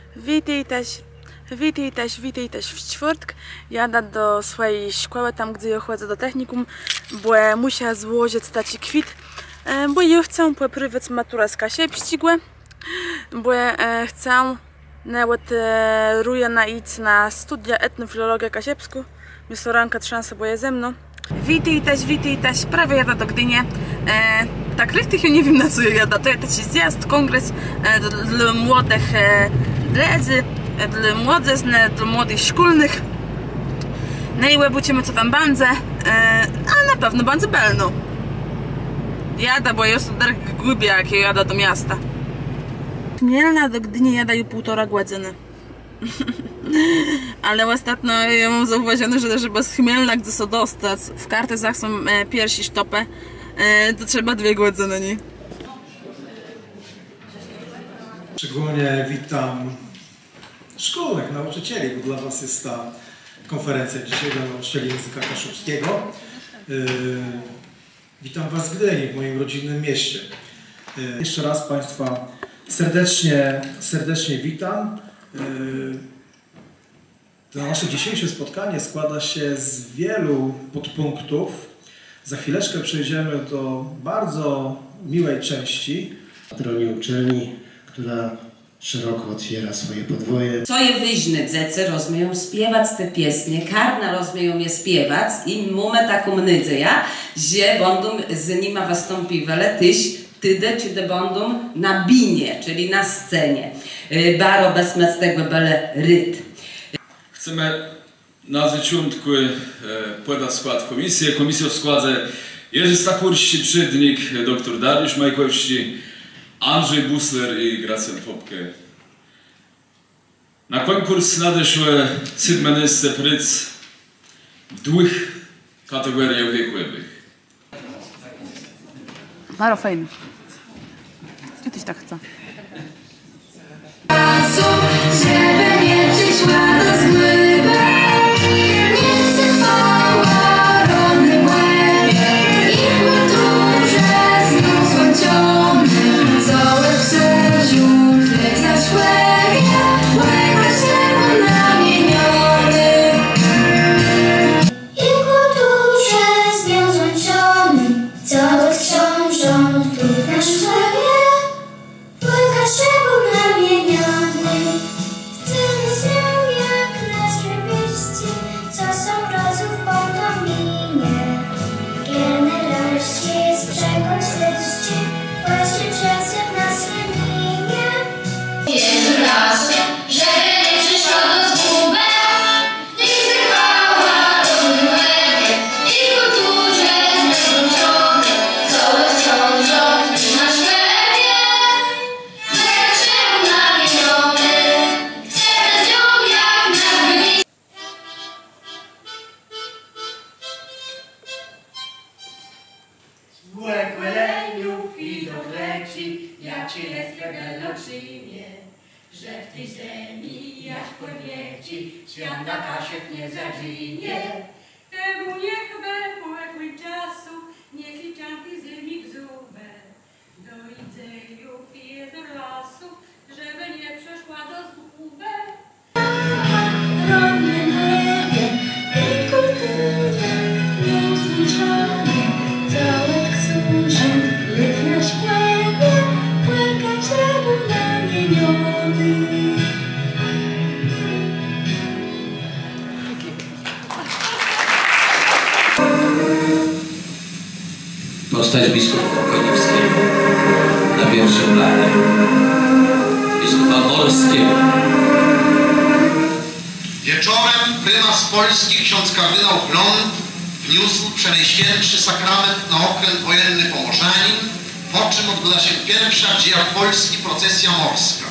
Witaj też w czwartek. Jadę do swojej szkoły, tam gdzie ja chodzę do technikum, bo muszę złożyć taki kwit, bo ja chcę poprawić maturę z Kasiepścigłe, bo chcę nawet ruję iść na studia etnofilologia Kasiepsku. Myślę, ranka szansa, bo jest ze mną. Witaj też, prawie jadę do Gdyni. Tak richtig nie wiem, na co ja jadę. To jest zjazd, kongres dla młodych dledzy, dla młodzieży, dla młodych szkolnych. No i będziemy co tam bandzę, a na pewno bandzę belną. Jadę, bo jest tak głębiej, jak ja jadę do miasta. Mielna do Gdyni jadę już 1,5 godziny. Ale ostatnio ja mam zauważone, że żeby z Chmielna gdzie się dostać, w Kartezach są pierwsi stopy, to trzeba 2 godziny, nie? Szczególnie witam szkolnych nauczycieli, bo dla Was jest ta konferencja dzisiaj dla nauczycieli języka kaszubskiego. Witam Was w Gdyni, w moim rodzinnym mieście. Jeszcze raz Państwa serdecznie witam. To nasze dzisiejsze spotkanie składa się z wielu podpunktów. Za chwileczkę przejdziemy do bardzo miłej części. Patronie uczelni, która szeroko otwiera swoje podwoje. Co je wyźne dzece rozumieją śpiewać te piesnie, karna rozumieją je śpiewać i mamy taką nadzieję, że będą z nimi wystąpiwale tyde będą na binie, czyli na scenie. Baro bez tego bele rytm. Chcemy na zaczątku podać skład komisji. Komisję w składzie Jerzy Stachurści, Przydnik, dr Dariusz Majkowski, Andrzej Busler i Gracjan Fopke. Na konkurs nadeszły 7 miejsce pryc w 2 kategoriach wiekowych. Maro fajny. Gdzie tyś tak chce? Żeby nie przyszła do zgłyby, niech się chwała rodnym łebie i kulturze znów słończonym. Całe w sercu tlec na szłewie, łeka się namieniony. I kulturze z nią złączonym, całe wstrzążą tlec na szłewie, łeka się namieniony. Że w tej ziemi jak powieci, świat na Kasiep nie zaginie. Temu niech bełekły czasów, niech i czanki ziemi gzubę. Do idzejów i jezer lasów, żeby nie przeszła do zgubę. Rodny niebie i kulturę nią zniszczony, całek służąc, lit na śpiewie, łeka się namieniony. Postać biskupa Koniewskiego na pierwszym planie, biskupa Morskiego. Wieczorem prymas Polski ksiądz kardynał Chląd wniósł przenajświętszy sakrament na okręt wojenny Pomorzanin, po czym odbyła się pierwsza w dziejach Polski procesja morska.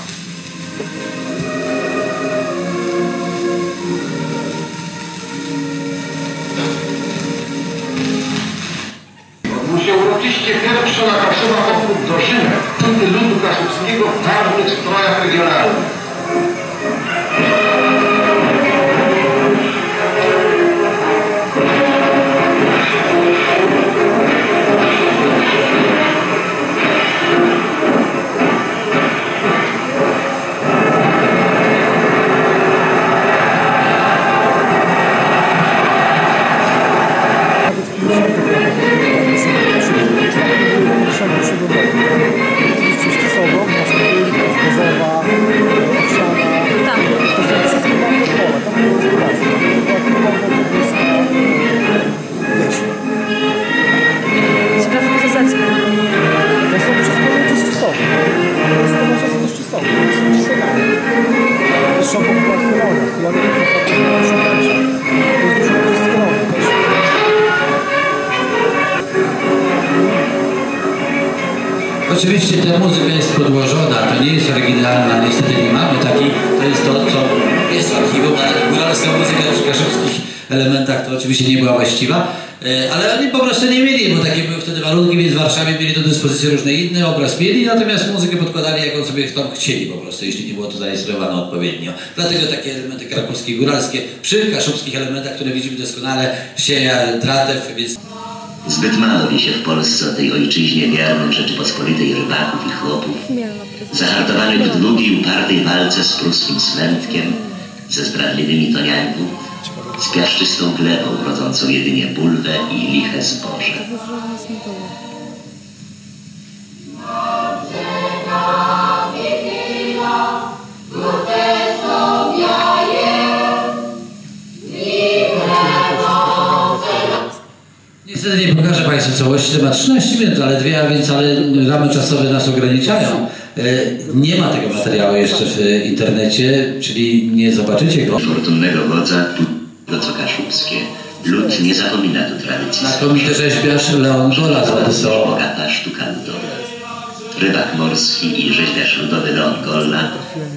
Odbył się uroczyście pierwszy na Kaszuba powrót do Rzymu, czynny ludu kaszubskiego w czarnych strojach regionalnych. wyższą populację rolnych. Ja nie wiem, to jest dużo lepiej skromny też. Oczywiście ta muzyka jest podłożona, to nie jest oryginalna, niestety nie mamy takiej, to jest to, co jest w archiwum, ale góralska muzyka przy kaszubskich elementach to oczywiście nie była właściwa, ale oni po prostu nie mieli, bo takie były wtedy warunki, więc w Warszawie mieli do dyspozycji różny inny obraz mieli, natomiast muzykę podkładali jaką sobie tam chcieli po prostu, jeśli nie było to zarejestrowane odpowiednio. Dlatego takie elementy krakowskie, góralskie przy kaszubskich elementach, które widzimy doskonale, sieja, dratew, więc... Zbyt mało wie się w Polsce o tej ojczyźnie wiernych Rzeczypospolitej rybaków i chłopów, zahartowanych w długiej, upartej walce z pruskim smętkiem, ze zdradliwymi toniami wód, z piaszczystą glebą rodzącą jedynie bulwę i liche zboże. Niestety nie pokażę Państwu całości, to ma 13 minut, ale dwie, a więc ale ramy czasowe nas ograniczają. Nie ma tego materiału jeszcze w internecie, czyli nie zobaczycie go. Fortunnego wodza, to co kaszubskie, lud nie zapomina tu tradycji. Znakomity rzeźbiarz Leon Gola z Wesoło. Bogata sztuka ludowa. Rybak morski i rzeźbiarz ludowy Leon Golla.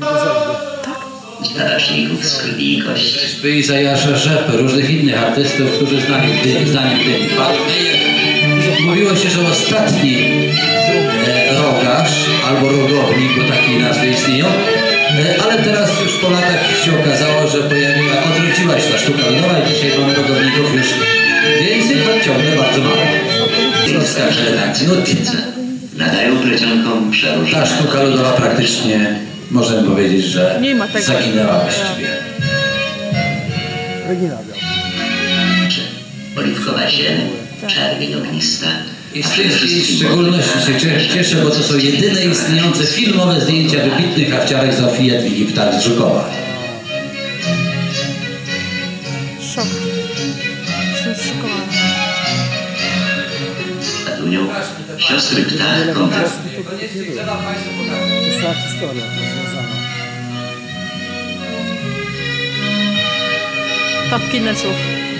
Taraczników z krwi i kości. Rzeźby Izajasza Rzepy, różnych innych artystów, którzy znali Gdyni. Mówiło się, że ostatni rogarz albo rogownik, bo takiej nazwy istnieją, ale teraz już po latach się okazało, że odwróciła się ta sztuka ludowa i dzisiaj mamy rogowników już więcej, choć ciągle bardzo mało. Starsze redakcje kobiece nadają plecionkom przeróżne... Ta sztuka ludowa praktycznie, możemy powiedzieć, że zaginęła właściwie. Oliwkowa zieleń, czerwień ognista. I z tych w szczególności się cieszę, bo to są jedyne istniejące filmowe zdjęcia wybitnych hafciarek Zofii Jadwigi Ptak z Żukowa. Szok. Jestem zszokowana. Adunią siostry Ptak To jest cała historia związana. Topki neców.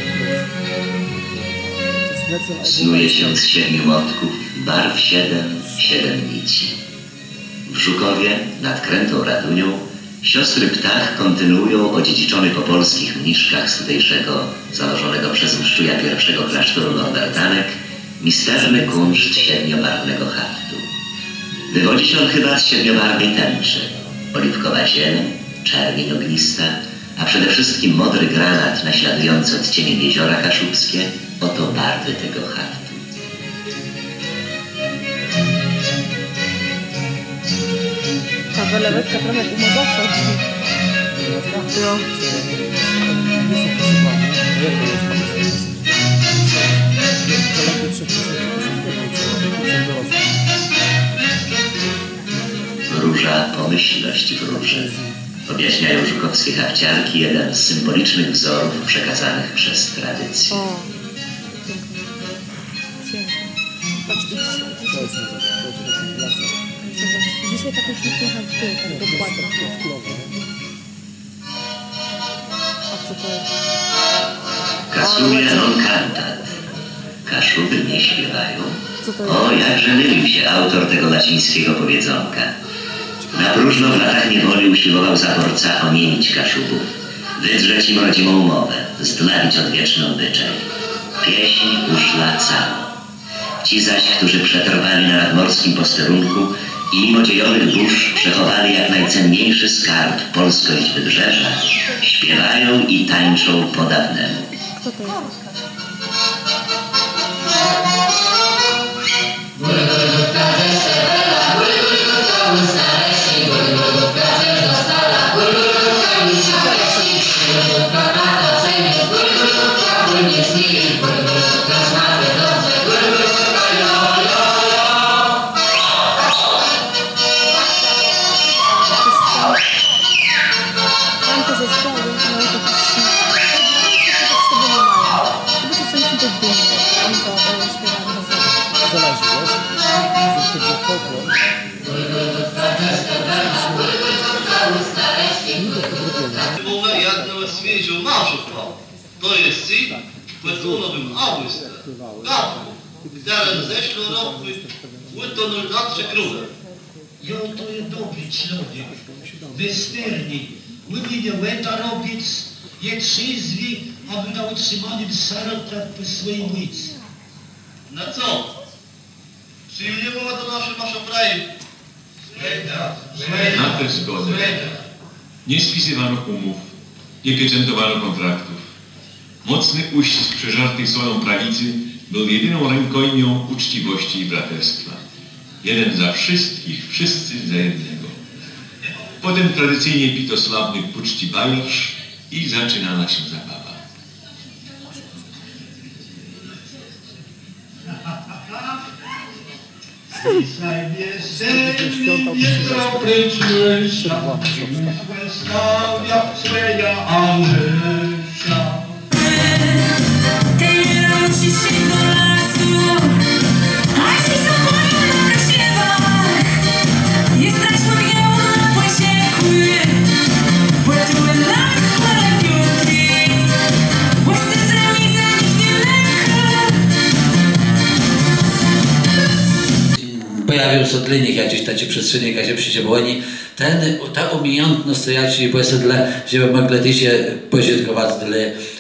Snuje się z 7 motków, barw 7 nici. W Żukowie, nad Krętą Radunią, siostry Ptak kontynuują odziedziczony po polskich mniszkach z tutejszego, założonego przez mszczuja pierwszego klasztoru norbertanek, misterny kunszt 7-barwnego haftu. Wywodzi się on chyba z 7-barwnej tęczy. Oliwkowa zieleń, czerwień ognista, a przede wszystkim modry granat naśladujący odcieniem jeziora kaszubskie, oto barwy tego haftu. Ta welewetka trochę jak umazowsza. Jo. Róża pomyślność wróży. Objaśniają żukowskie hafciarki jeden z symbolicznych wzorów przekazanych przez tradycję. Dzisiaj tak już nie słychać tak dokładnie. A co to jest? Kasuje non cantat. Kaszuby nie śpiewają. O, jakże mylił się autor tego łacińskiego powiedzonka. Na próżno w latach niewoli usiłował zaborca oniemić Kaszubów, wydrzeć im rodzimą mowę, zdlawić odwieczny obyczaj. Pieśń uszła całą. Ci zaś, którzy przetrwali na nadmorskim posterunku i mimo dziejowych burz przechowali jak najcenniejszy skarb polskość wybrzeża, śpiewają i tańczą po dawnemu. Kto to jest? Zależy, wiesz? Moment jednego swiedział naprzykład. To jest ci, płetunowym abójstwem. Gatku, którym zeszło roku wytonął nad królem. Jo, to jest dobry człowiek. Wystyrny. Łymi nie łeta robić, je trzyzwi, aby na utrzymanym sierotach po swojej ulicy. Na co? Czy nie była to nasza prawie? Na tę zgodę nie spisywano umów, nie pieczętowano kontraktów. Mocny uścisk przeżartych solą prawicy był jedyną rękojmią uczciwości i braterstwa. Jeden za wszystkich, wszyscy za jednego. Potem tradycyjnie pito sławny puczci bajorz i zaczynała się zabawa. Pojawił się dla nich jakieś takie przestrzenie, jakie przyjdzie, bo oni ta umiejętność, co ja ci powiedzę, żeby mogli się pożytkować dla...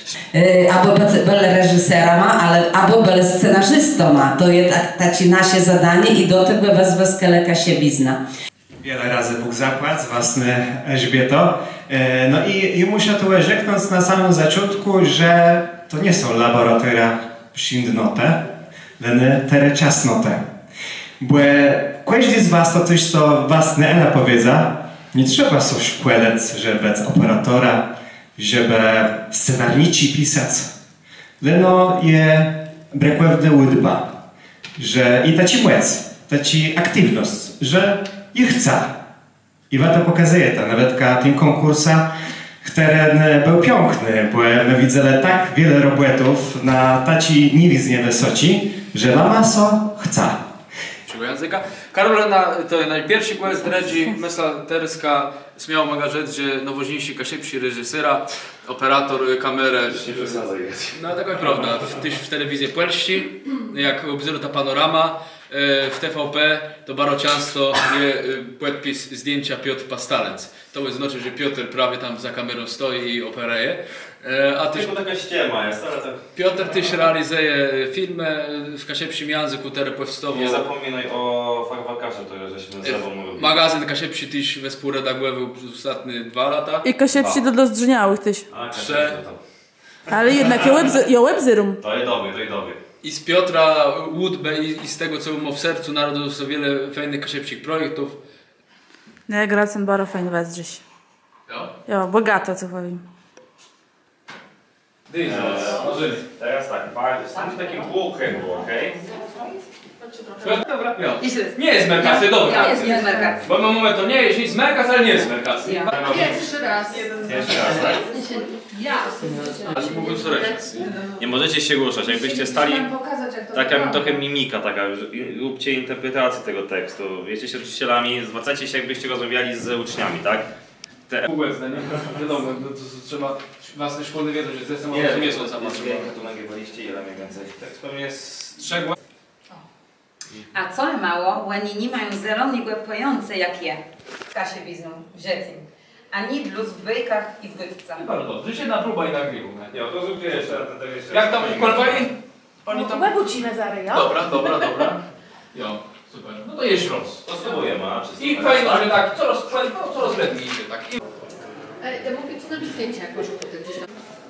Або był reżyserem, ale albo był scenarzystą. To jest takie nasze zadanie i do tego was weskelę Kasiebizna. Wiele razy Bóg zapłać, własny Elżbieto. No i muszę tu rzeknąć na samym zaczątku, że to nie są laboratoria przyndnote, ale tereczasnote. Bo każdy z was to coś, co własne Ela powiedza, nie trzeba coś szkłelec, żeby operatora, żeby scenariuszy pisać. Leno je brakuje łydba, że i taci młec, taci aktywność, że je chce. I to pokazuje to, nawet tym konkursa, który był piękny, bo widzę tak wiele robotów na taci niewiznie wysoci, że lama so chce. Języka. Karolina to najpierwszy głos dredzi, myśla terska śmiało mogła rzec, że nowoźniejsi kaszepsi reżysera, operator, kamerę. No taka prawda, tyś w telewizji polści, jak obzor ta panorama, w TVP to bardzo często je podpis zdjęcia Piotr Pastalec. To znaczy, że Piotr prawie tam za kamerą stoi i operuje. A tyś, taka ściema jest, ale tak... Piotr też realizuje filmy w kaszepsim języku, które powstało. Nie zapominaj o Farwakarze, to żeśmy z Ewą mówili. Magazyn kaszepsi też współredagował przez ostatnie 2 lata. I kaszepsi do zdrzeniałych też. Ale jednak ja webzyrum. To jest dobry, to jest dobry. I z Piotra Łódbę i z tego, co mu w sercu narodziło sobie wiele fajnych kaszepsich projektów. No ja grałem bardzo fajnie wezdrzyś. Ja, bogato co powiem. Teraz tak, stań takim półkręgu, okej? Dobra, nie jest merkacy, dobra. Nie jest merkacy. Bo moment to nie jest merkac, ale nie jest merkacy. Pierwszy raz. Pierwszy raz, tak? Ja. Nie możecie się ruszać, jakbyście stali... Taka trochę mimika taka, róbcie interpretację tego tekstu. Jesteście nauczycielami, zwracacie się jakbyście rozmawiali z uczniami, tak? Obecne, nie? Wiadomo, to trzeba własne szkolne wiedzą, że zresztą nie są sama. Tu nagrywaliście ile mniej więcej? Tekst pewnie z 3 A co mało, łani nie mają zeloni głępojące jak je w kasie bizną, w rzece. Ani blues w bejkach i w bywcach. Bardzo dobrze, dzisiaj na próba i nagrywu. Nie, to zróbcie jeszcze. Jak tam kolpali? Oni tam... Łebucimy zary, ja? Dobra. Jo, super. No to jest roz. To spróbujemy, a? I fajnie, że tak, coraz lepiej idzie, tak. Ja mogę ci zrobić zdjęcie, jak może potem gdzieś tam.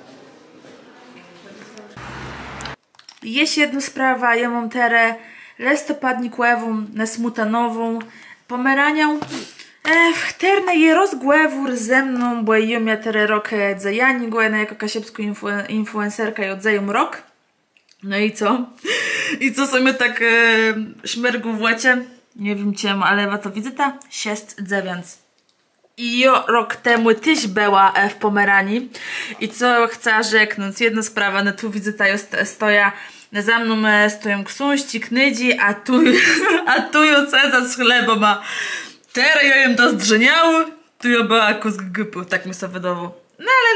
Jest jedna sprawa, ja mam teraz listopadnikową, nesmutanową, pomeranią. Wterne je rozgłewur ze mną, bo ja miał teraz rok zajani, go jako kasiepską influencerka i odzajem rok. No i co? I co sobie tak śmergu w łecie? Nie wiem czemu, ale to wizyta 6-9. I ja rok temu też była w Pomeranii. I co chcę rzeknąć? Jedna sprawa, no tu wizyta jest stoja. Za mną stoją książki, knydzi, a tu ja ceza z chleba ma. Teraz ja jem to zdrzeniało, tu ja była kus tak mi się wydawało.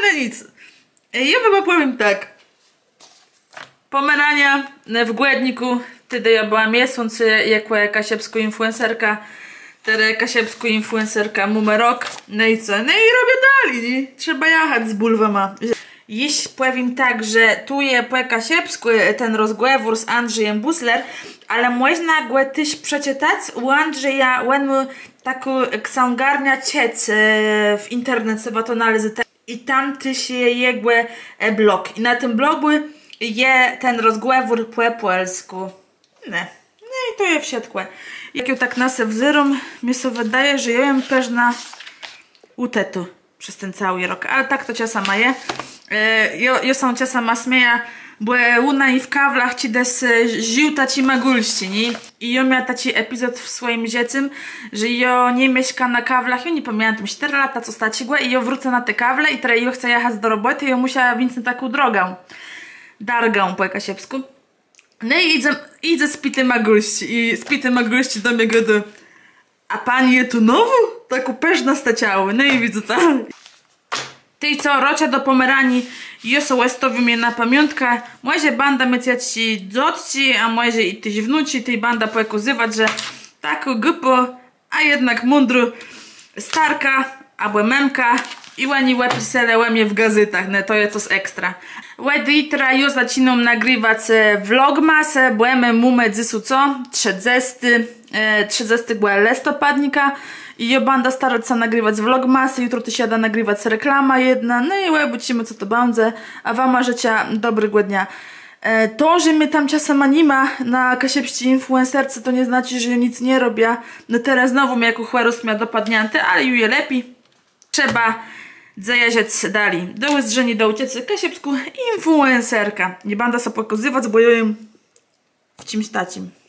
ale nic. Ja chyba powiem tak. Pomerania w Głedniku, wtedy ja była miesiąc jako kasiepska influencerka, teraz kasiepska influencerka mamy rok, no i co? No i robię dalej, nie? Trzeba jechać z bulwama. Jeśli powiem tak, że tu jest po kasiepsku ten rozgłewór z Andrzejem Busler, ale można go też przeczytać u Andrzeja, on mu taką księgarnia ciec w internecie, bo to należy i tam też jest jego blog. I na tym blogu jest ten rozgłewór po polsku. No i to jest wsiadłe. Jak ją tak nas wzorą, mi się wydaje, że ja jem pewna utetu przez ten cały rok. Ale tak to cię sama je. Ja sam cię sama śmieję, bo una i w kawlach ci des żył taci magulści, nie? I ja miała taki epizod w swoim dziecym, że ja nie mieszka na kawlach, ja nie pamiętam, 4 lata co stacigła i ja wrócę na te kawle i teraz ja chcę jechać do roboty i ja musiała więc na taką drogę. Dargę po kasiepsku. No i idę z pity magulści i z pity magulści do mnie gada: a pani je tu nowu? Tak upeszna staciały. No i widzę tak. Ty co, rocia do Pomeranii, jest łestowi mnie na pamiątkę. Może banda mycia ci dzotci, a może i tyś wnuci, tej banda pokazywać, że taką gupo, a jednak mądru starka, albo memka i łani łapisele łamie w gazetach, no to jest coś ekstra. Łedy jutra już zaczynam nagrywać vlogmas, byłem mume dzisu co? 30 listopadnika. I ja banda starać się nagrywać vlogmasy, jutro to siada nagrywać reklama jedna, no i łebucimy co to będzie, a wam życia dobrego dnia. To, że mnie tam czasem nie ma na kasiepści influencerce, to nie znaczy, że ja nic nie robię. No teraz znowu mnie jako chłeros miał dopadnięty, ale już je lepiej. Trzeba zajeżdżać dalej. Do uzdrzeni do ucieczki kasiepsku influencerka. Nie będę się pokazywać, bo ja jem w czymś tacim.